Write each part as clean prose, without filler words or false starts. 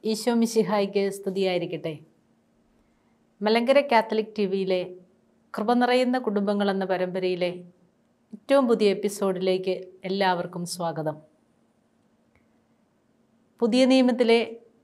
ഈശോ മിശിഹായ്ക്ക് സ്തുതിയായിരിക്കട്ടെ. മലങ്കര കാത്തലിക് ടിവിയിലെ കൃപ നിറയുന്ന കുടുംബങ്ങൾ എന്ന പരമ്പരയിലെ ഏറ്റവും പുതിയ എപ്പിസോഡിലേക്ക് എല്ലാവർക്കും സ്വാഗതം. പുതിയ നിയമത്തിലെ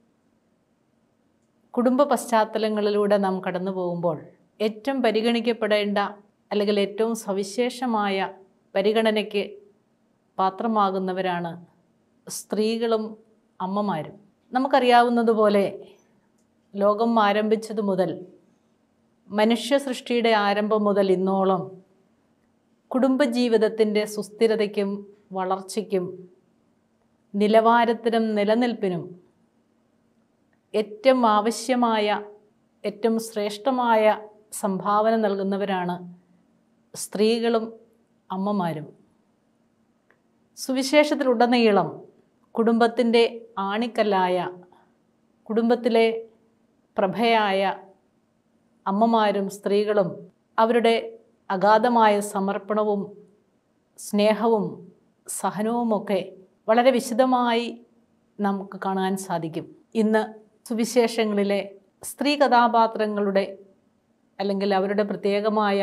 കുടുംബ പശ്ചാത്തലങ്ങളിലൂടെ നാം കടന്നു പോകുമ്പോൾ ഏറ്റവും പരിഗണിക്കപ്പെടേണ്ട അല്ലെങ്കിൽ ഏറ്റവും സവിശേഷമായ പരിഗണനയ്ക്ക് പാത്രമാകുന്നവരാണ് സ്ത്രീകളും അമ്മമാരും. നമുക്കറിയാവുന്നതുപോലെ ലോകം ആരംഭിച്ചതു മുതൽ മനുഷ്യ സൃഷ്ടിയുടെ ആരംഭം മുതൽ ഇന്നോളം കുടുംബജീവിതത്തിൻ്റെ സുസ്ഥിരതയ്ക്കും വളർച്ചയ്ക്കും നിലവാരത്തിനും നിലനിൽപ്പിനും ഏറ്റവും ആവശ്യമായ ഏറ്റവും ശ്രേഷ്ഠമായ സംഭാവന നൽകുന്നവരാണ് സ്ത്രീകളും അമ്മമാരും. സുവിശേഷത്തിലുടനീളം കുടുംബത്തിൻ്റെ ആണിക്കല്ലായ, കുടുംബത്തിലെ പ്രഭയായ അമ്മമാരും സ്ത്രീകളും അവരുടെ അഗാധമായ സമർപ്പണവും സ്നേഹവും സഹനവുമൊക്കെ വളരെ വിശദമായി നമുക്ക് കാണാൻ സാധിക്കും. ഇന്ന് സുവിശേഷങ്ങളിലെ സ്ത്രീ കഥാപാത്രങ്ങളുടെ അല്ലെങ്കിൽ അവരുടെ പ്രത്യേകമായ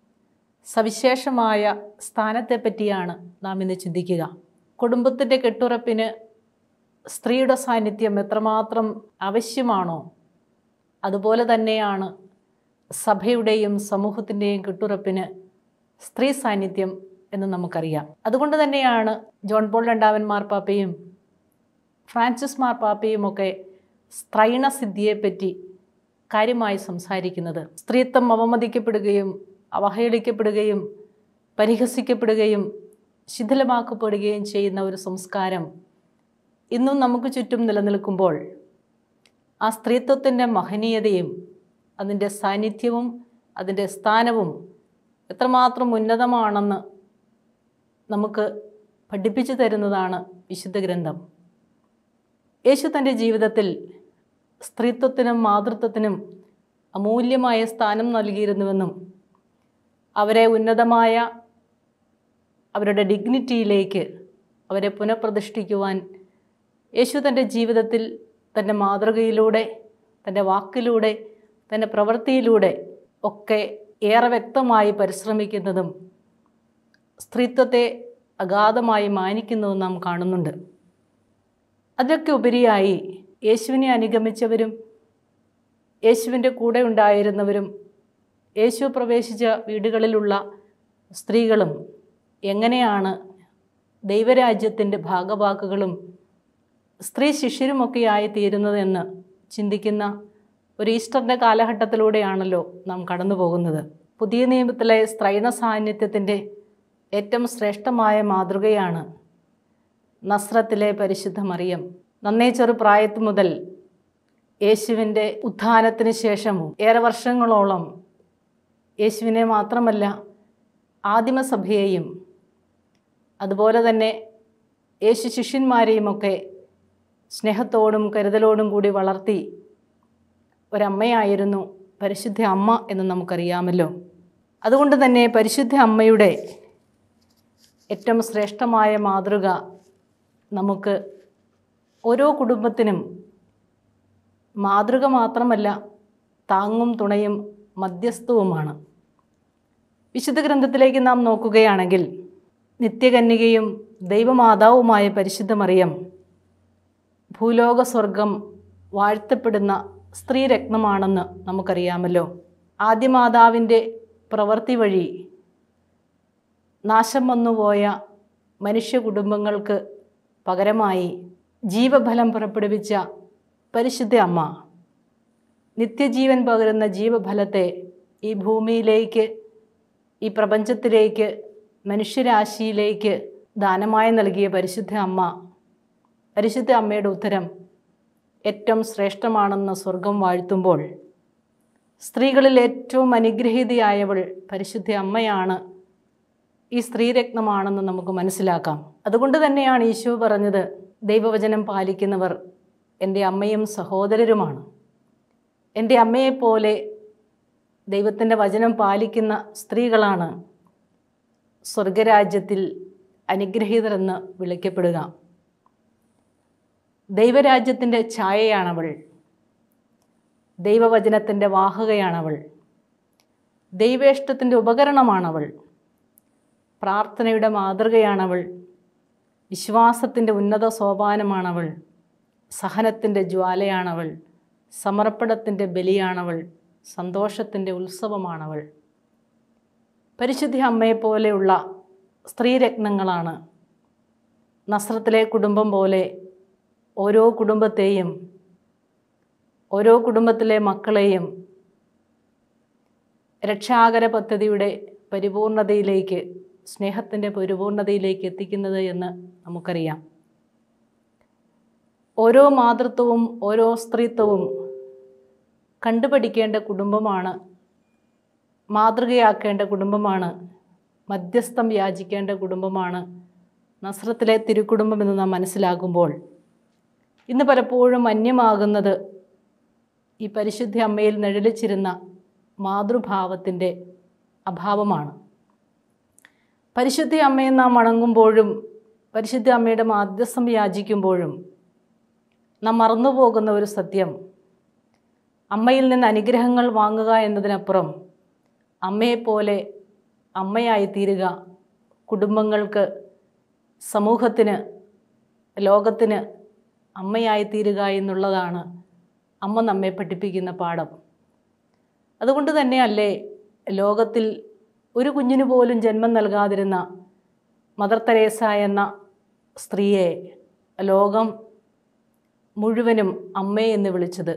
സവിശേഷമായ സ്ഥാനത്തെപ്പറ്റിയാണ് നാം ഇന്ന് ചിന്തിക്കുക. കുടുംബത്തിൻ്റെ കെട്ടുറപ്പിന് സ്ത്രീയുടെ സാന്നിധ്യം എത്രമാത്രം ആവശ്യമാണോ അതുപോലെ തന്നെയാണ് സഭയുടെയും സമൂഹത്തിൻ്റെയും കെട്ടുറപ്പിന് സ്ത്രീ സാന്നിധ്യം എന്ന് നമുക്കറിയാം. അതുകൊണ്ട് തന്നെയാണ് ജോൺ പോൾ രണ്ടാമൻ മാർപ്പാപ്പയും ഫ്രാൻസിസ് മാർപ്പാപ്പയും ഒക്കെ സ്ത്രൈണസിദ്ധിയെപ്പറ്റി കാര്യമായി സംസാരിക്കുന്നത്. സ്ത്രീത്വം അവമതിക്കപ്പെടുകയും അവഹേളിക്കപ്പെടുകയും പരിഹസിക്കപ്പെടുകയും ശിഥിലമാക്കപ്പെടുകയും ചെയ്യുന്ന ഒരു സംസ്കാരം ഇന്നും നമുക്ക് ചുറ്റും നിലനിൽക്കുമ്പോൾ ആ സ്ത്രീത്വത്തിൻ്റെ മഹനീയതയും അതിൻ്റെ സാന്നിധ്യവും അതിൻ്റെ സ്ഥാനവും എത്രമാത്രം ഉന്നതമാണെന്ന് നമുക്ക് പഠിപ്പിച്ചു തരുന്നതാണ് വിശുദ്ധ ഗ്രന്ഥം. യേശു തൻ്റെ ജീവിതത്തിൽ സ്ത്രീത്വത്തിനും മാതൃത്വത്തിനും അമൂല്യമായ സ്ഥാനം നൽകിയിരുന്നുവെന്നും അവരെ ഉന്നതമായ അവരുടെ ഡിഗ്നിറ്റിയിലേക്ക് അവരെ പുനഃപ്രതിഷ്ഠിക്കുവാൻ യേശു തൻ്റെ ജീവിതത്തിൽ തൻ്റെ മാതൃകയിലൂടെ, തൻ്റെ വാക്കിലൂടെ, തൻ്റെ പ്രവൃത്തിയിലൂടെ ഒക്കെ ഏറെ വ്യക്തമായി പരിശ്രമിക്കുന്നതും സ്ത്രീത്വത്തെ അഗാധമായി മാനിക്കുന്നതും നാം കാണുന്നുണ്ട്. അതിലൊക്കെ ഉപരിയായി യേശുവിനെ അനുഗമിച്ചവരും യേശുവിൻ്റെ കൂടെ ഉണ്ടായിരുന്നവരും യേശു പ്രവേശിച്ച വീടുകളിലുള്ള സ്ത്രീകളും എങ്ങനെയാണ് ദൈവരാജ്യത്തിൻ്റെ ഭാഗവാക്കുകളും സ്ത്രീ ശിഷ്യരുമൊക്കെയായി തീരുന്നതെന്ന് ചിന്തിക്കുന്ന ഒരു ഈസ്റ്ററിൻ്റെ കാലഘട്ടത്തിലൂടെയാണല്ലോ നാം കടന്നു പോകുന്നത്. പുതിയ നിയമത്തിലെ സ്ത്രൈണ സാന്നിധ്യത്തിൻ്റെ ഏറ്റവും ശ്രേഷ്ഠമായ മാതൃകയാണ് നസ്രത്തിലെ പരിശുദ്ധ മറിയം. നന്നേ ചെറുപ്രായത്തു മുതൽ യേശുവിൻ്റെ ഉത്ഥാനത്തിന് ശേഷവും ഏറെ വർഷങ്ങളോളം യേശുവിനെ മാത്രമല്ല ആദിമസഭയെയും അതുപോലെ തന്നെ യേശു ശിഷ്യന്മാരെയുമൊക്കെ സ്നേഹത്തോടും കരുതലോടും കൂടി വളർത്തി ഒരമ്മയായിരുന്നു പരിശുദ്ധ അമ്മ എന്ന് നമുക്കറിയാമല്ലോ. അതുകൊണ്ട് തന്നെ പരിശുദ്ധ അമ്മയുടെ ഏറ്റവും ശ്രേഷ്ഠമായ മാതൃക നമുക്ക് ഓരോ കുടുംബത്തിനും മാതൃക മാത്രമല്ല, താങ്ങും തുണയും മധ്യസ്ഥവുമാണ്. വിശുദ്ധ ഗ്രന്ഥത്തിലേക്ക് നാം നോക്കുകയാണെങ്കിൽ നിത്യകന്യകയും ദൈവമാതാവുമായ പരിശുദ്ധ മറിയം ഭൂലോക സ്വർഗം വാഴ്ത്തപ്പെടുന്ന സ്ത്രീരത്നമാണെന്ന് നമുക്കറിയാമല്ലോ. ആദ്യമാതാവിൻ്റെ പ്രവൃത്തി വഴി നാശം വന്നുപോയ മനുഷ്യ കുടുംബങ്ങൾക്ക് പകരമായി ജീവഫലം പുറപ്പെടുവിച്ച പരിശുദ്ധ അമ്മ നിത്യജീവൻ പകരുന്ന ജീവഫലത്തെ ഈ ഭൂമിയിലേക്ക്, ഈ പ്രപഞ്ചത്തിലേക്ക്, മനുഷ്യരാശിയിലേക്ക് ദാനമായി നൽകിയ പരിശുദ്ധ അമ്മ, പരിശുദ്ധ അമ്മയുടെ ഉത്തരം ഏറ്റവും ശ്രേഷ്ഠമാണെന്ന് സ്വർഗം വാഴ്ത്തുമ്പോൾ സ്ത്രീകളിൽ ഏറ്റവും അനുഗ്രഹീതയായവൾ പരിശുദ്ധ അമ്മയാണ്, ഈ സ്ത്രീരത്നമാണെന്ന് നമുക്ക് മനസ്സിലാക്കാം. അതുകൊണ്ട് തന്നെയാണ് ഈശോ പറഞ്ഞത്, ദൈവവചനം പാലിക്കുന്നവർ എൻ്റെ അമ്മയും സഹോദരരുമാണ്. എൻ്റെ അമ്മയെപ്പോലെ ദൈവത്തിൻ്റെ വചനം പാലിക്കുന്ന സ്ത്രീകളാണ് സ്വർഗരാജ്യത്തിൽ അനുഗ്രഹീതരെന്ന് വിളിക്കപ്പെടുക. ദൈവരാജ്യത്തിൻ്റെ ഛായയാണവൾ. ദൈവവചനത്തിൻ്റെ വാഹകയാണവൾ. ദൈവേഷ്ടത്തിൻ്റെ ഉപകരണമാണവൾ. പ്രാർത്ഥനയുടെ മാതൃകയാണവൾ. വിശ്വാസത്തിൻ്റെ ഉന്നത സോപാനമാണവൾ. സഹനത്തിൻ്റെ ജ്വാലയാണവൾ. സമർപ്പണത്തിൻ്റെ ബലിയാണവൾ. സന്തോഷത്തിൻ്റെ ഉത്സവമാണവൾ. പരിശുദ്ധ അമ്മയെപ്പോലെയുള്ള സ്ത്രീരത്നങ്ങളാണ് നസ്രത്തിലെ കുടുംബം പോലെ ഓരോ കുടുംബത്തെയും, ഓരോ കുടുംബത്തിലെ മക്കളെയും രക്ഷാകര പദ്ധതിയുടെ പരിപൂർണതയിലേക്ക്, സ്നേഹത്തിൻ്റെ പരിപൂർണതയിലേക്ക് എത്തിക്കുന്നത് എന്ന് നമുക്കറിയാം. ഓരോ മാതൃത്വവും ഓരോ സ്ത്രീത്വവും കണ്ടുപഠിക്കേണ്ട കുടുംബമാണ്, മാതൃകയാക്കേണ്ട കുടുംബമാണ്, മധ്യസ്ഥം യാചിക്കേണ്ട കുടുംബമാണ് നസ്രത്തിലെ തിരുക്കുടുംബം എന്ന് നാം മനസ്സിലാക്കുമ്പോൾ ഇന്ന് പലപ്പോഴും അന്യമാകുന്നത് ഈ പരിശുദ്ധ അമ്മയിൽ നിഴലിച്ചിരുന്ന മാതൃഭാവത്തിൻ്റെ അഭാവമാണ്. പരിശുദ്ധ അമ്മയെ നാം വണങ്ങുമ്പോഴും പരിശുദ്ധ അമ്മയുടെ മാധ്യസ്ഥം യാചിക്കുമ്പോഴും നാം മറന്നുപോകുന്ന ഒരു സത്യം, അമ്മയിൽ നിന്ന് അനുഗ്രഹങ്ങൾ വാങ്ങുക എന്നതിനപ്പുറം അമ്മയെപ്പോലെ അമ്മയായി തീരുക, കുടുംബങ്ങൾക്ക്, സമൂഹത്തിന്, ലോകത്തിന് അമ്മയായി തീരുക എന്നുള്ളതാണ് അമ്മ നമ്മെ പഠിപ്പിക്കുന്ന പാഠം. അതുകൊണ്ട് തന്നെയല്ലേ ലോകത്തിൽ ഒരു കുഞ്ഞിനു പോലും ജന്മം നൽകാതിരുന്ന മദർ തെരേസ എന്ന സ്ത്രീയെ ലോകം മുഴുവനും അമ്മേ എന്ന് വിളിച്ചത്.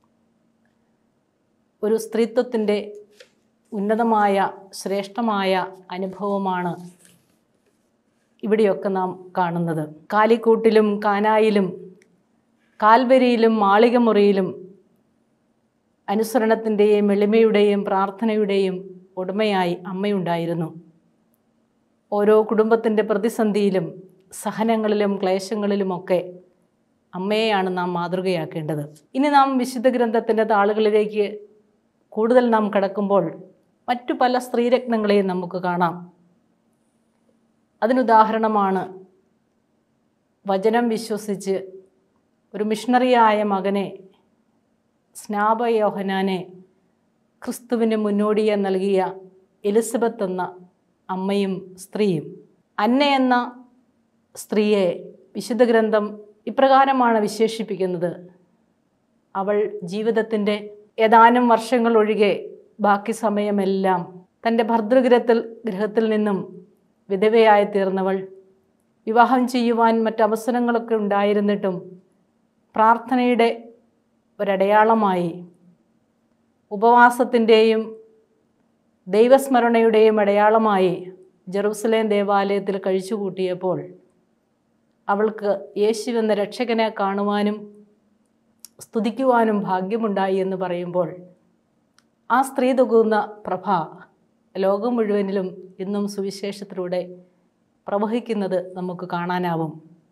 ഒരു സ്ത്രീത്വത്തിൻ്റെ ഉന്നതമായ ശ്രേഷ്ഠമായ അനുഭവമാണ് ഇവിടെയൊക്കെ നാം കാണുന്നത്. കാലിക്കൂട്ടിലും കാനായിലും കാൽവരിയിലും മാളികമുറിയിലും അനുസരണത്തിൻ്റെയും എളിമയുടെയും പ്രാർത്ഥനയുടെയും ഉടമയായി അമ്മയുണ്ടായിരുന്നു. ഓരോ കുടുംബത്തിൻ്റെ പ്രതിസന്ധിയിലും സഹനങ്ങളിലും ക്ലേശങ്ങളിലുമൊക്കെ അമ്മയെയാണ് നാം മാതൃകയാക്കേണ്ടത്. ഇനി നാം വിശുദ്ധ ഗ്രന്ഥത്തിൻ്റെ താളുകളിലേക്ക് കൂടുതൽ നാം കടക്കുമ്പോൾ മറ്റു പല സ്ത്രീരത്നങ്ങളെയും നമുക്ക് കാണാം. അതിനുദാഹരണമാണ് വചനം വിശ്വസിച്ച് ഒരു മിഷണറിയായ മകനെ, സ്നാപ യോഹന്നാനെ ക്രിസ്തുവിന് മുന്നോടിയായി നൽകിയ എലിസബത്ത് എന്ന അമ്മയും സ്ത്രീയും. അന്ന എന്ന സ്ത്രീയെ വിശുദ്ധ ഗ്രന്ഥം ഇപ്രകാരമാണ് വിശേഷിപ്പിക്കുന്നത്: അവൾ ജീവിതത്തിൻ്റെ ഏതാനും വർഷങ്ങൾ ഒഴികെ ബാക്കി സമയമെല്ലാം തൻ്റെ ഭർതൃഗൃഹത്തിൽ നിന്നും വിധവയായി തീർന്നവൾ. വിവാഹം ചെയ്യുവാൻ മറ്റവസരങ്ങളൊക്കെ ഉണ്ടായിരുന്നിട്ടും പ്രാർത്ഥനയുടെ ഒരടയാളമായി, ഉപവാസത്തിൻ്റെയും ദൈവസ്മരണയുടെയും അടയാളമായി ജെറൂസലേം ദേവാലയത്തിൽ കഴിച്ചുകൂട്ടിയപ്പോൾ അവൾക്ക് യേശുവെന്ന രക്ഷകനെ കാണുവാനും സ്തുതിക്കുവാനും ഭാഗ്യമുണ്ടായി എന്ന് പറയുമ്പോൾ ആ സ്ത്രീ തുകുന്ന പ്രഭ ലോകം മുഴുവനിലും ഇന്നും സുവിശേഷത്തിലൂടെ പ്രവഹിക്കുന്നത് നമുക്ക് കാണാനാവും.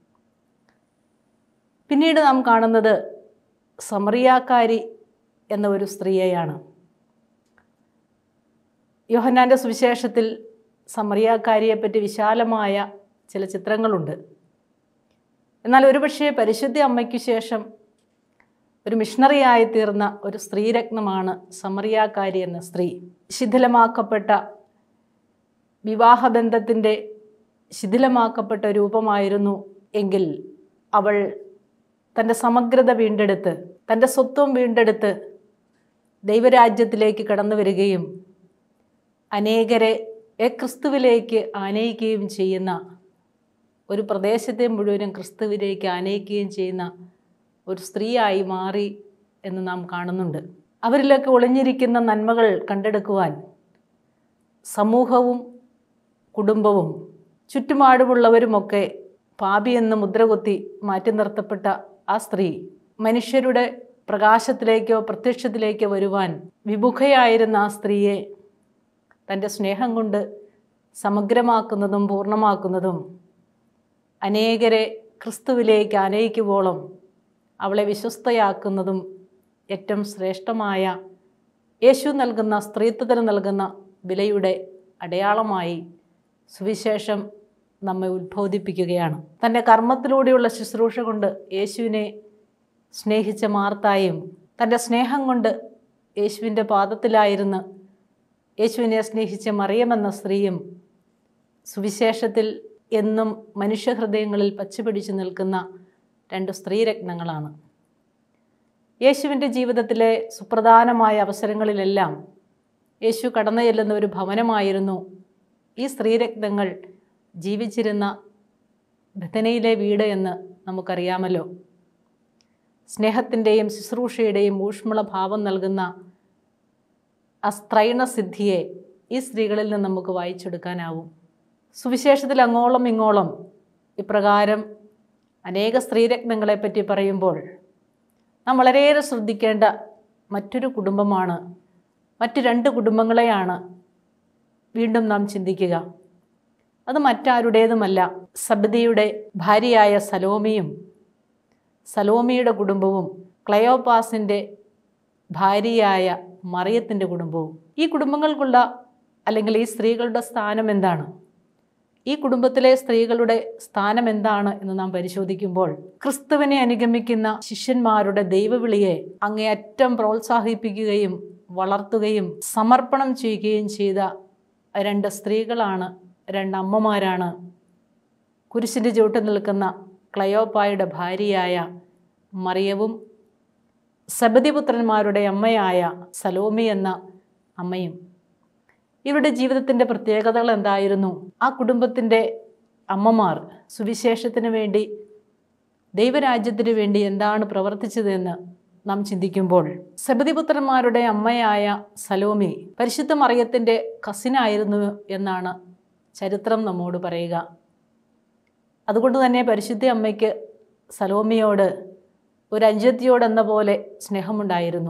പിന്നീട് നാം കാണുന്നത് സമറിയാക്കാരി എന്ന ഒരു സ്ത്രീയെയാണ്. യോഹന്നാൻ്റെ സുവിശേഷത്തിൽ സമറിയാക്കാരിയെപ്പറ്റി വിശാലമായ ചില ചിത്രങ്ങളുണ്ട്. എന്നാൽ ഒരുപക്ഷെ പരിശുദ്ധ അമ്മയ്ക്ക് ശേഷം ഒരു മിഷണറിയായി തീർന്ന ഒരു സ്ത്രീരത്നമാണ് സമറിയാക്കാരി എന്ന സ്ത്രീ. ശിഥിലമാക്കപ്പെട്ട വിവാഹബന്ധത്തിൻ്റെ ശിഥിലമാക്കപ്പെട്ട രൂപമായിരുന്നു എങ്കിൽ അവൾ തൻ്റെ സമഗ്രത വീണ്ടെടുത്ത്, തൻ്റെ സ്വത്വം വീണ്ടെടുത്ത് ദൈവരാജ്യത്തിലേക്ക് കടന്നു വരികയും അനേകരെ ക്രിസ്തുവിലേക്ക് ആനയിക്കുകയും ചെയ്യുന്ന, ഒരു പ്രദേശത്തെ മുഴുവനും ക്രിസ്തുവിലേക്ക് ആനയിക്കുകയും ചെയ്യുന്ന ഒരു സ്ത്രീയായി മാറി എന്ന് നാം കാണുന്നുണ്ട്. അവരിലൊക്കെ ഒളിഞ്ഞിരിക്കുന്ന നന്മകൾ കണ്ടെടുക്കുവാൻ സമൂഹവും കുടുംബവും ചുറ്റുപാടുമുള്ളവരുമൊക്കെ പാപിയെന്ന് മുദ്രകുത്തി മാറ്റി നിർത്തപ്പെട്ട ആ സ്ത്രീ മനുഷ്യരുടെ പ്രകാശത്തിലേക്കോ പ്രത്യക്ഷത്തിലേക്കോ വരുവാൻ വിമുഖയായിരുന്ന ആ സ്ത്രീയെ തൻ്റെ സ്നേഹം കൊണ്ട് സമഗ്രമാക്കുന്നതും പൂർണ്ണമാക്കുന്നതും അനേകരെ ക്രിസ്തുവിലേക്ക് ആനയിക്കുവോളം അവളെ വിശ്വസ്തയാക്കുന്നതും ഏറ്റവും ശ്രേഷ്ഠമായ യേശു നൽകുന്ന, സ്ത്രീത്വത്തിന് നൽകുന്ന വിലയുടെ അടയാളമായി സുവിശേഷം നമ്മെ ഉദ്ബോധിപ്പിക്കുകയാണ്. തൻ്റെ കർമ്മത്തിലൂടെയുള്ള ശുശ്രൂഷ കൊണ്ട് യേശുവിനെ സ്നേഹിച്ച മാർത്തായും തൻ്റെ സ്നേഹം കൊണ്ട് യേശുവിൻ്റെ പാദത്തിലായിരുന്ന് യേശുവിനെ സ്നേഹിച്ച മറിയമെന്ന സ്ത്രീയും സുവിശേഷത്തിൽ എന്നും മനുഷ്യഹൃദയങ്ങളിൽ പച്ചപിടിച്ചു നിൽക്കുന്ന രണ്ട് സ്ത്രീരത്നങ്ങളാണ്. യേശുവിൻ്റെ ജീവിതത്തിലെ സുപ്രധാനമായ അവസരങ്ങളിലെല്ലാം യേശു കടന്നു ചെല്ലുന്ന ഒരു ഭവനമായിരുന്നു ഈ സ്ത്രീരത്നങ്ങൾ ജീവിച്ചിരുന്ന ബഥനയിലെ വീട് എന്ന് നമുക്കറിയാമല്ലോ. സ്നേഹത്തിൻ്റെയും ശുശ്രൂഷയുടെയും ഊഷ്മള ഭാവം നൽകുന്ന ആ സ്ത്രൈണസിദ്ധിയെ ഈ സ്ത്രീകളിൽ നിന്ന് നമുക്ക് വായിച്ചെടുക്കാനാവും. സുവിശേഷത്തിൽ അങ്ങോളം ഇങ്ങോളം ഇപ്രകാരം അനേക സ്ത്രീരത്നങ്ങളെപ്പറ്റി പറയുമ്പോൾ നാം വളരെയേറെ ശ്രദ്ധിക്കേണ്ട മറ്റൊരു കുടുംബമാണ്, മറ്റ് രണ്ട് കുടുംബങ്ങളെയാണ് വീണ്ടും നാം ചിന്തിക്കുക. അത് മറ്റാരുടേതുമല്ല, സബദിയുടെ ഭാര്യയായ സലോമിയും സലോമിയുടെ കുടുംബവും ക്ലയോപ്പാസിൻ്റെ ഭാര്യയായ മറിയത്തിൻ്റെ കുടുംബവും. ഈ കുടുംബങ്ങൾക്കുള്ള അല്ലെങ്കിൽ ഈ സ്ത്രീകളുടെ സ്ഥാനം എന്താണ്? ഈ കുടുംബത്തിലെ സ്ത്രീകളുടെ സ്ഥാനം എന്താണ് എന്ന് നാം പരിശോധിക്കുമ്പോൾ ക്രിസ്തുവിനെ അനുഗമിക്കുന്ന ശിഷ്യന്മാരുടെ ദൈവവിളിയെ അങ്ങേയറ്റം പ്രോത്സാഹിപ്പിക്കുകയും വളർത്തുകയും സമർപ്പണം ചെയ്യുകയും ചെയ്ത രണ്ട് സ്ത്രീകളാണ്, രണ്ടമ്മമാരാണ് കുരിശിൻ്റെ ചുവട്ടിൽ നിൽക്കുന്ന ക്ലയോപ്പായുടെ ഭാര്യയായ മറിയവും സബദിപുത്രന്മാരുടെ അമ്മയായ സലോമി എന്ന അമ്മയും. ഇവരുടെ ജീവിതത്തിൻ്റെ പ്രത്യേകതകൾ എന്തായിരുന്നു? ആ കുടുംബത്തിൻ്റെ അമ്മമാർ സുവിശേഷത്തിന് വേണ്ടി, ദൈവരാജ്യത്തിന് വേണ്ടി എന്താണ് പ്രവർത്തിച്ചതെന്ന് നാം ചിന്തിക്കുമ്പോൾ സബദിപുത്രന്മാരുടെ അമ്മയായ സലോമി പരിശുദ്ധ മറിയത്തിൻ്റെ കസിനായിരുന്നു എന്നാണ് ചരിത്രം നമ്മോട് പറയുക. അതുകൊണ്ട് തന്നെ പരിശുദ്ധ അമ്മയ്ക്ക് സലോമിയോട് ഒരു അനുജത്തിയോടെന്ന പോലെ സ്നേഹമുണ്ടായിരുന്നു.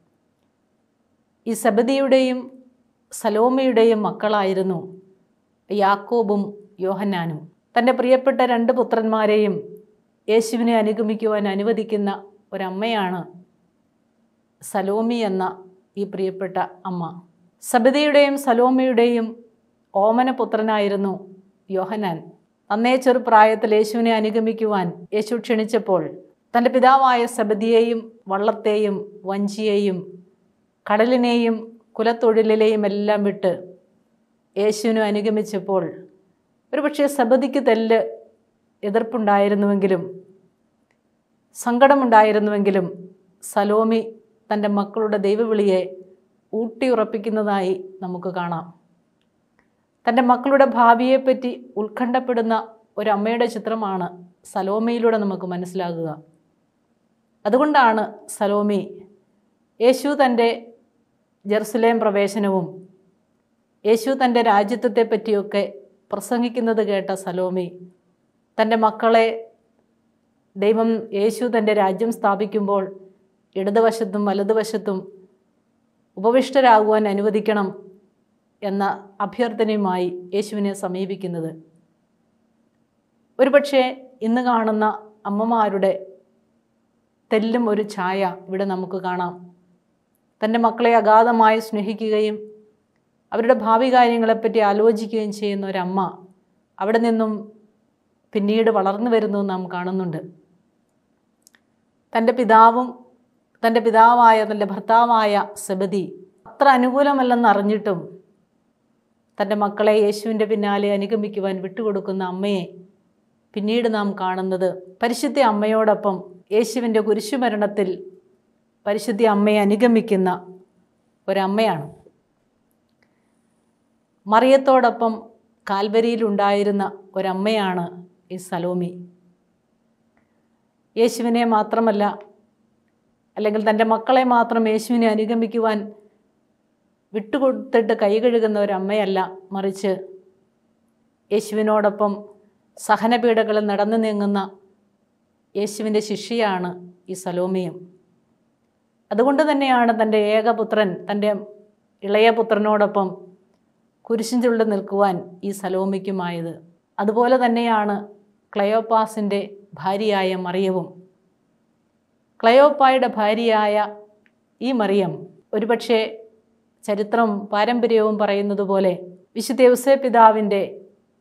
ഈ സബദിയുടെയും സലോമിയുടെയും മക്കളായിരുന്നു യാക്കോബും യോഹന്നാനും. തൻ്റെ പ്രിയപ്പെട്ട രണ്ട് പുത്രന്മാരെയും യേശുവിനെ അനുഗമിക്കുവാൻ അനുവദിക്കുന്ന ഒരമ്മയാണ് സലോമി എന്ന ഈ പ്രിയപ്പെട്ട അമ്മ. സബദിയുടെയും സലോമിയുടെയും ഓമനപുത്രനായിരുന്നു യോഹന്നാൻ. അന്നേ ചെറുപ്രായത്തിൽ യേശുവിനെ അനുഗമിക്കുവാൻ യേശു ക്ഷണിച്ചപ്പോൾ തൻ്റെ പിതാവായ സബദിയെയും വള്ളത്തെയും വഞ്ചിയെയും കടലിനെയും കുലത്തൊഴിലിലെയും എല്ലാം വിട്ട് യേശുവിനെ അനുഗമിച്ചപ്പോൾ ഒരുപക്ഷെ സബദിക്ക് തെല്ല് എതിർപ്പുണ്ടായിരുന്നുവെങ്കിലും സങ്കടമുണ്ടായിരുന്നുവെങ്കിലും സലോമി തൻ്റെ മക്കളുടെ ദൈവവിളിയെ ഊട്ടിയുറപ്പിക്കുന്നതായി നമുക്ക് കാണാം. തൻ്റെ മക്കളുടെ ഭാവിയെപ്പറ്റി ഉത്കണ്ഠപ്പെടുന്ന ഒരമ്മയുടെ ചിത്രമാണ് സലോമിയിലൂടെ നമുക്ക് മനസ്സിലാകുക. അതുകൊണ്ടാണ് സലോമി യേശു തൻ്റെ ജെറുസലേം പ്രവേശനവും യേശു തൻ്റെ രാജ്യത്വത്തെ പറ്റിയൊക്കെ പ്രസംഗിക്കുന്നത് കേട്ട സലോമി തൻ്റെ മക്കളെ ദൈവം യേശു തൻ്റെ രാജ്യം സ്ഥാപിക്കുമ്പോൾ ഇടതുവശത്തും വലതുവശത്തും ഉപവിഷ്ടരാകുവാൻ അനുവദിക്കണം എന്ന അഭ്യർത്ഥനയുമായി യേശുവിനെ സമീപിക്കുന്നത്. ഒരുപക്ഷെ ഇന്ന് കാണുന്ന അമ്മമാരുടെ തെല്ലും ഒരു ഛായ ഇവിടെ നമുക്ക് കാണാം. തൻ്റെ മക്കളെ അഗാധമായി സ്നേഹിക്കുകയും അവരുടെ ഭാവി കാര്യങ്ങളെപ്പറ്റി ആലോചിക്കുകയും ചെയ്യുന്ന ഒരമ്മ അവിടെ നിന്നും പിന്നീട് വളർന്നു വരുന്നത് നാം കാണുന്നുണ്ട്. തൻ്റെ ഭർത്താവായ സബദി അത്ര അനുകൂലമല്ലെന്ന് അറിഞ്ഞിട്ടും തൻ്റെ മക്കളെ യേശുവിൻ്റെ പിന്നാലെ അനുഗമിക്കുവാൻ വിട്ടുകൊടുക്കുന്ന അമ്മയെ പിന്നീട് നാം കാണുന്നത് പരിശുദ്ധ അമ്മയോടൊപ്പം യേശുവിൻ്റെ കുരിശുമരണത്തിൽ പരിശുദ്ധ അമ്മയെ അനുഗമിക്കുന്ന ഒരമ്മയാണ്. മറിയത്തോടൊപ്പം കാൽവരിയിലുണ്ടായിരുന്ന ഒരമ്മയാണ് ഈ സലോമി. യേശുവിനെ മാത്രമല്ല, അല്ലെങ്കിൽ തൻ്റെ മക്കളെ മാത്രം യേശുവിനെ അനുഗമിക്കുവാൻ വിട്ടുകൊടുത്തിട്ട് കൈ കഴുകുന്ന ഒരമ്മയല്ല, മറിച്ച് യേശുവിനോടൊപ്പം സഹനപീഡകളിൽ നടന്നു നീങ്ങുന്ന യേശുവിൻ്റെ ശിഷ്യയാണ് ഈ സലോമിയും. അതുകൊണ്ട് തന്നെയാണ് തൻ്റെ ഏകപുത്രൻ തൻ്റെ ഇളയ പുത്രനോടൊപ്പം കുരിശിൻ ചുവട്ടിൽ നിൽക്കുവാൻ ഈ സലോമിക്കുമായത്. അതുപോലെ തന്നെയാണ് ക്ലയോപ്പാസിൻ്റെ ഭാര്യയായ മറിയവും. ക്ലയോപ്പായുടെ ഭാര്യയായ ഈ മറിയം ഒരുപക്ഷെ ചരിത്രവും പാരമ്പര്യവും പറയുന്നത് പോലെ വിശുദ്ധ യൗസേപ്പ് പിതാവിൻ്റെ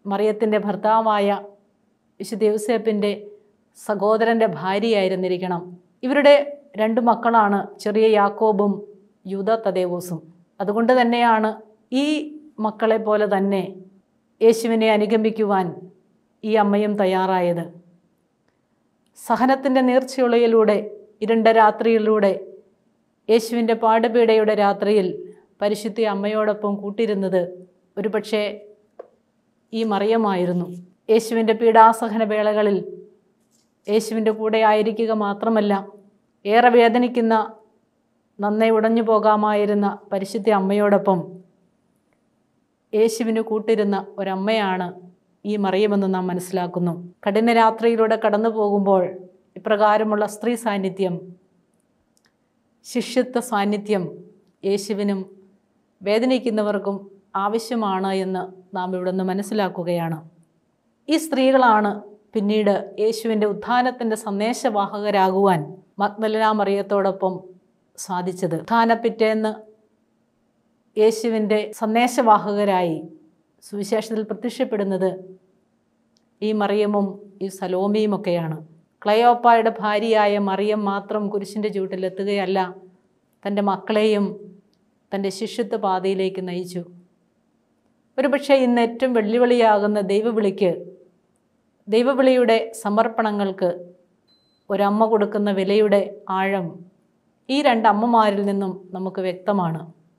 മറിയത്തിൻ്റെ ഭർത്താവായ വിശുദ്ധ യൗസേപ്പിൻ്റെ സഹോദരൻ്റെ ഭാര്യയായിരുന്നിരിക്കണം. ഇവരുടെ 2 മക്കളാണ് ചെറിയ യാക്കോബും യൂദാ തദേവൂസും. അതുകൊണ്ട് തന്നെയാണ് ഈ മക്കളെ പോലെ തന്നെ യേശുവിനെ അനുഗമിക്കുവാൻ ഈ അമ്മയും തയ്യാറായത്. സഹനത്തിൻ്റെ നീർച്ചയുളയിലൂടെ, ഇരുണ്ട രാത്രിയിലൂടെ, യേശുവിൻ്റെ പാടുപീഡയുടെ രാത്രിയിൽ പരിശുദ്ധ അമ്മയോടൊപ്പം കൂട്ടിരുന്നത് ഒരുപക്ഷെ ഈ മറിയമായിരുന്നു. യേശുവിൻ്റെ പീഡാസഹന വേളകളിൽ യേശുവിൻ്റെ കൂടെ ആയിരിക്കുക മാത്രമല്ല, ഏറെ വേദനിക്കുന്ന, നന്നേ ഉടഞ്ഞു പോകാമായിരുന്ന പരിശുദ്ധ അമ്മയോടൊപ്പം യേശുവിന് കൂട്ടിരുന്ന ഒരമ്മയാണ് ഈ മറിയമെന്ന് നാം മനസ്സിലാക്കുന്നു. കഠിന രാത്രിയിലൂടെ കടന്നു പോകുമ്പോൾ ഇപ്രകാരമുള്ള സ്ത്രീ സാന്നിധ്യം, ശിഷ്യത്വ സാന്നിധ്യം യേശുവിനും വേദനിക്കുന്നവർക്കും ആവശ്യമാണ് എന്ന് നാം ഇവിടെ നിന്ന് മനസ്സിലാക്കുകയാണ്. ഈ സ്ത്രീകളാണ് പിന്നീട് യേശുവിൻ്റെ ഉത്ഥാനത്തിൻ്റെ സന്ദേശവാഹകരാകുവാൻ മഗ്ദലന മറിയത്തോടൊപ്പം സാധിച്ചത്. ഉത്ഥാനപ്പിറ്റേന്ന് യേശുവിൻ്റെ സന്ദേശവാഹകരായി സുവിശേഷത്തിൽ പ്രത്യക്ഷപ്പെടുന്നത് ഈ മറിയമും ഈ സലോമിയുമൊക്കെയാണ്. ക്ലയോപ്പായുടെ ഭാര്യയായ മറിയം മാത്രം കുരിശിൻ്റെ ചൂട്ടിലെത്തുകയല്ല, തൻ്റെ മക്കളെയും തൻ്റെ ശിഷ്യത്വ പാതയിലേക്ക് നയിച്ചു. ഒരുപക്ഷെ ഇന്ന് ഏറ്റവും വെല്ലുവിളിയാകുന്ന ദൈവവിളിയുടെ സമർപ്പണങ്ങൾക്ക് ഒരമ്മ കൊടുക്കുന്ന വിലയുടെ ആഴം ഈ 2 അമ്മമാരിൽ നിന്നും നമുക്ക് വ്യക്തമാണ്.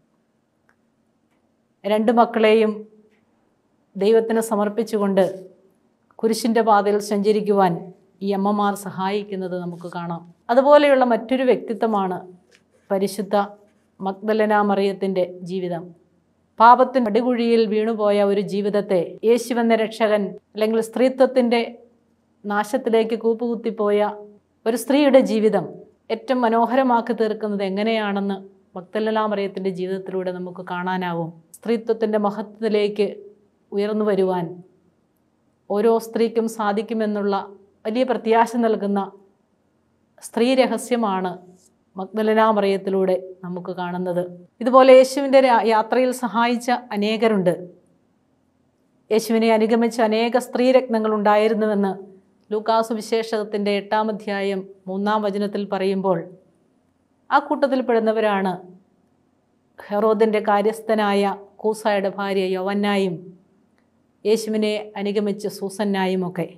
2 മക്കളെയും ദൈവത്തിന് സമർപ്പിച്ചുകൊണ്ട് കുരിശിൻ്റെ പാതയിൽ സഞ്ചരിക്കുവാൻ ഈ അമ്മമാർ സഹായിക്കുന്നത് നമുക്ക് കാണാം. അതുപോലെയുള്ള മറ്റൊരു വ്യക്തിത്വമാണ് പരിശുദ്ധ മഗ്ദലന മറിയത്തിൻ്റെ ജീവിതം. പാപത്തിൻ്റെ അടികുഴിയിൽ വീണുപോയ ഒരു ജീവിതത്തെ യേശുവെന്ന രക്ഷകൻ, അല്ലെങ്കിൽ സ്ത്രീത്വത്തിൻ്റെ നാശത്തിലേക്ക് കൂപ്പുകുത്തിപ്പോയ ഒരു സ്ത്രീയുടെ ജീവിതം ഏറ്റവും മനോഹരമാക്കി തീർക്കുന്നത് എങ്ങനെയാണെന്ന് മഗ്ദലന മറിയത്തിൻ്റെ ജീവിതത്തിലൂടെ നമുക്ക് കാണാനാവും. സ്ത്രീത്വത്തിൻ്റെ മഹത്വത്തിലേക്ക് ഉയർന്നു വരുവാൻ ഓരോ സ്ത്രീക്കും സാധിക്കുമെന്നുള്ള വലിയ പ്രത്യാശ നൽകുന്ന സ്ത്രീ രഹസ്യമാണ് മഗ്ദലന മറിയത്തിലൂടെ നമുക്ക് കാണുന്നത്. ഇതുപോലെ യേശുവിൻ്റെ യാത്രയിൽ സഹായിച്ച അനേകരുണ്ട്. യേശുവിനെ അനുഗമിച്ച അനേക സ്ത്രീരത്നങ്ങൾ ഉണ്ടായിരുന്നുവെന്ന് ലൂക്കാസ് സുവിശേഷത്തിൻ്റെ 8-ാം അധ്യായം 3-ാം വചനത്തിൽ പറയുമ്പോൾ ആ കൂട്ടത്തിൽപ്പെടുന്നവരാണ് ഹെറോദിൻ്റെ കാര്യസ്ഥനായ കൂസായുടെ ഭാര്യ യോവന്നായും യേശുവിനെ അനുഗമിച്ച സൂസന്നായും ഒക്കെ.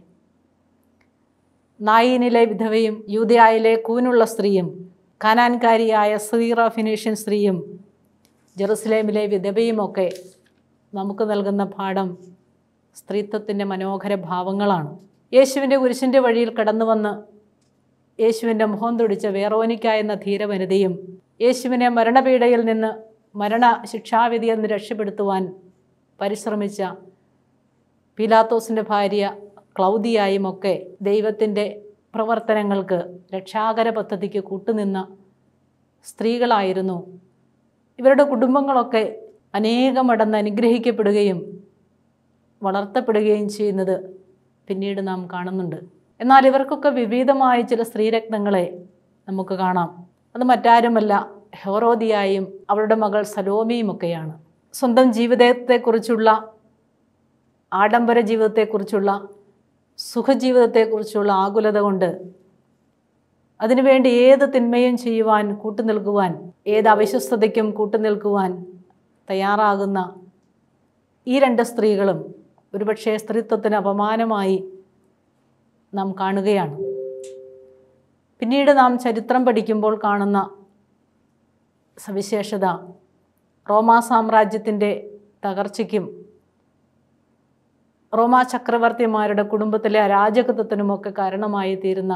നായിനിലെ വിധവയും യൂദയായിലെ കൂനുള്ള സ്ത്രീയും കാനാൻകാരിയായ സീറ ഫിനീഷ്യൻ സ്ത്രീയും ജെറുസലേമിലെ വിധവയുമൊക്കെ നമുക്ക് നൽകുന്ന പാഠം സ്ത്രീത്വത്തിൻ്റെ മനോഹര ഭാവങ്ങളാണ്. യേശുവിൻ്റെ കുരിശിൻ്റെ വഴിയിൽ കടന്നു വന്ന് യേശുവിൻ്റെ മുഖം തുടിച്ച വേറോനിക്ക എന്ന ധീരവനിതയും യേശുവിനെ മരണപീഡയിൽ നിന്ന്, ശിക്ഷാവിധിയിൽ നിന്ന് രക്ഷപ്പെടുത്തുവാൻ പരിശ്രമിച്ച പീലാത്തോസിൻ്റെ ഭാര്യ ക്ലൗദിയായുമൊക്കെ ദൈവത്തിൻ്റെ പ്രവർത്തനങ്ങൾക്ക്, രക്ഷാകര പദ്ധതിക്ക് കൂട്ടുനിന്ന സ്ത്രീകളായിരുന്നു. ഇവരുടെ കുടുംബങ്ങളൊക്കെ അനേകമടന്ന് അനുഗ്രഹിക്കപ്പെടുകയും വളർത്തപ്പെടുകയും ചെയ്യുന്നത് പിന്നീട് നാം കാണുന്നുണ്ട്. എന്നാൽ ഇവർക്കൊക്കെ വിപരീതമായ ചില സ്ത്രീരത്നങ്ങളെ നമുക്ക് കാണാം. അത് മറ്റാരുമല്ല, ഹെറോദിയായും അവളുടെ മകൾ സലോമിയുമൊക്കെയാണ്. സ്വന്തം ജീവിതത്തെക്കുറിച്ചുള്ള, ആഡംബര ജീവിതത്തെക്കുറിച്ചുള്ള, സുഖജീവിതത്തെക്കുറിച്ചുള്ള ആകുലത കൊണ്ട് അതിനുവേണ്ടി ഏത് തിന്മയും ചെയ്യുവാൻ കൂട്ടുനിൽക്കുവാൻ, ഏത് അവിശ്വസ്തതയ്ക്കും കൂട്ടുനിൽക്കുവാൻ തയ്യാറാകുന്ന ഈ 2 സ്ത്രീകളും ഒരുപക്ഷെ സ്ത്രീത്വത്തിന് അപമാനമായി നാം കാണുകയാണ്. പിന്നീട് നാം ചരിത്രം പഠിക്കുമ്പോൾ കാണുന്ന സവിശേഷത റോമാ സാമ്രാജ്യത്തിൻ്റെ തകർച്ചയ്ക്കും റോമാ ചക്രവർത്തിമാരുടെ കുടുംബത്തിലെ അരാജകത്വത്തിനുമൊക്കെ കാരണമായി തീരുന്ന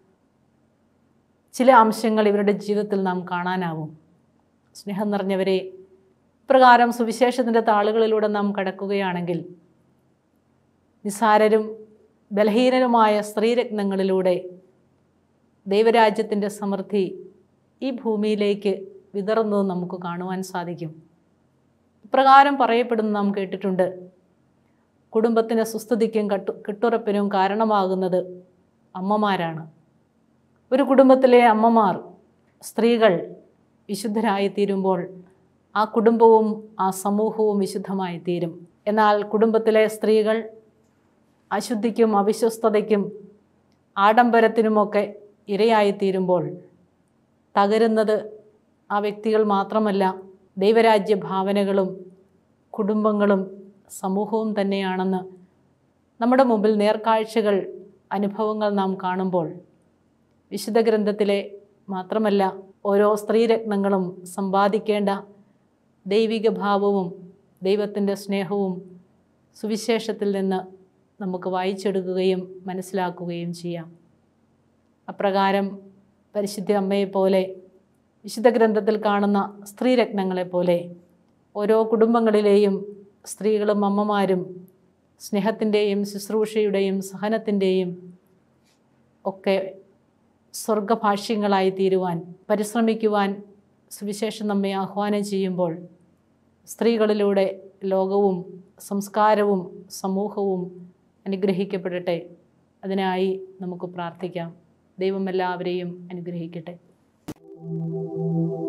ചില അംശങ്ങൾ ഇവരുടെ ജീവിതത്തിൽ നാം കാണാനാവും. സ്നേഹം നിറഞ്ഞവരെ, ഇപ്രകാരം സുവിശേഷത്തിൻ്റെ താളുകളിലൂടെ നാം കടക്കുകയാണെങ്കിൽ നിസ്സാരരും ബലഹീനരുമായ സ്ത്രീരത്നങ്ങളിലൂടെ ദൈവരാജ്യത്തിൻ്റെ സമൃദ്ധി ഈ ഭൂമിയിലേക്ക് വിതറുന്നത് നമുക്ക് കാണുവാൻ സാധിക്കും. ഇപ്രകാരം പറയപ്പെടുന്ന നാം കേട്ടിട്ടുണ്ട്, കുടുംബത്തിന് സുസ്ഥിതിക്കും കെട്ടുറപ്പിനും കാരണമാകുന്നത് അമ്മമാരാണ്. ഒരു കുടുംബത്തിലെ അമ്മമാർ, സ്ത്രീകൾ വിശുദ്ധരായിത്തീരുമ്പോൾ ആ കുടുംബവും ആ സമൂഹവും വിശുദ്ധമായി തീരും. എന്നാൽ കുടുംബത്തിലെ സ്ത്രീകൾ അശുദ്ധിക്കും അവിശ്വസ്തതയ്ക്കും ആഡംബരത്തിനുമൊക്കെ ഇരയായിത്തീരുമ്പോൾ തകരുന്നത് ആ വ്യക്തികൾ മാത്രമല്ല, ദൈവരാജ്യ ഭാവനകളും കുടുംബങ്ങളും സമൂഹവും തന്നെയാണെന്ന് നമ്മുടെ മുമ്പിൽ നേർക്കാഴ്ചകൾ, അനുഭവങ്ങൾ നാം കാണുമ്പോൾ വിശുദ്ധ ഗ്രന്ഥത്തിലെ മാത്രമല്ല ഓരോ സ്ത്രീരത്നങ്ങളും സമ്പാദിക്കേണ്ട ദൈവിക ഭാവവും ദൈവത്തിൻ്റെ സ്നേഹവും സുവിശേഷത്തിൽ നിന്ന് നമുക്ക് വായിച്ചെടുക്കുകയും മനസ്സിലാക്കുകയും ചെയ്യാം. അപ്രകാരം പരിശുദ്ധ അമ്മയെപ്പോലെ, വിശുദ്ധ ഗ്രന്ഥത്തിൽ കാണുന്ന സ്ത്രീരത്നങ്ങളെപ്പോലെ ഓരോ കുടുംബങ്ങളിലെയും സ്ത്രീകളും അമ്മമാരും സ്നേഹത്തിൻ്റെയും ശുശ്രൂഷയുടെയും സഹനത്തിൻ്റെയും ഒക്കെ സ്വർഗഭാഷ്യങ്ങളായി തീരുവാൻ പരിശ്രമിക്കുവാൻ സുവിശേഷം നമ്മെ ആഹ്വാനം ചെയ്യുമ്പോൾ സ്ത്രീകളിലൂടെ ലോകവും സംസ്കാരവും സമൂഹവും അനുഗ്രഹിക്കപ്പെടട്ടെ. അതിനായി നമുക്ക് പ്രാർത്ഥിക്കാം. ദൈവം എല്ലാവരെയും അനുഗ്രഹിക്കട്ടെ.